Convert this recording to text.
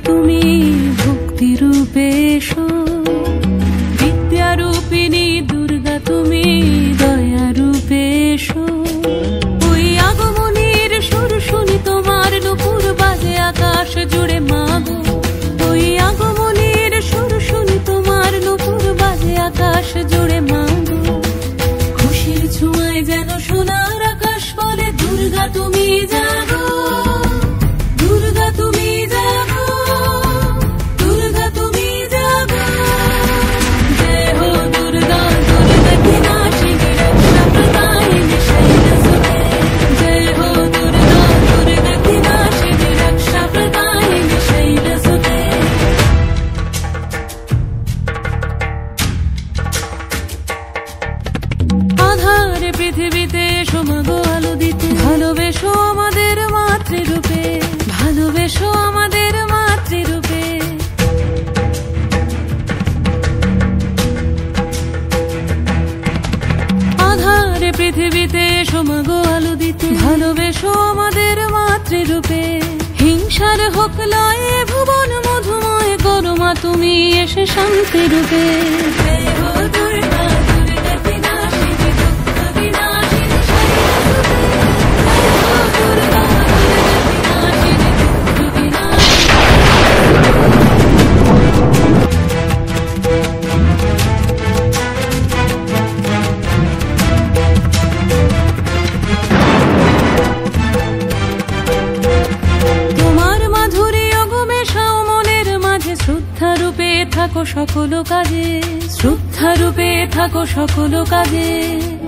তুমি ভক্তি রূপে এসো, বিদ্যা রূপিণী দুর্গা তুমি দয়া রূপে এসো। ওই আগমনীর সুর শুনি তোমার নুপুর বাজে আকাশ জুড়ে মাগো, ওই আগমনীর সুর শুনি তোমার নুপুর বাজে আকাশ জুড়ে মাগো। খুশির ছোঁয়ায় যেন সোনার আকাশ বলে দুর্গা তুমি জাগো, দুর্গা তুমি জাগো, দুর্গা তুমি জাগো। জয় হো দুর্গা, দুর্গা কি নাশিনী রক্ষা প্রদায়িনী শৈলসুতে। জয় হো দুর্গা, দুর্গা কি নাশিনী রক্ষা প্রদায়িনী শৈলসুতে। আধারে পৃথিবীতে এসো মাগো আলো দিতে, ভালোবেসো আমাদের মাতৃরূপে, ভালোবেসো আমাদের মাতৃরূপে। আধারে পৃথিবীতে এসো মাগো আলো দিতে, ভালোবেসো আমাদের মাতৃরূপে। হিংসার হোক লয়ে ভুবন মধুময় করো মা তুমি এসে শান্তি রূপে। জয় হো দুর্গা, দুর্গা কি নাশিনী দুঃখ বিনাশিনী শৈলসুতে। জয় হো দুর্গা, দুর্গা কি নাশিনী দুঃখ বিনাশিনী। তোমার মাধুরী অগমেশাও মনের মাঝে, শ্রদ্ধা রূপে থাকো সকল কাজে, শ্রদ্ধা রূপে থাকো সকল কাজে।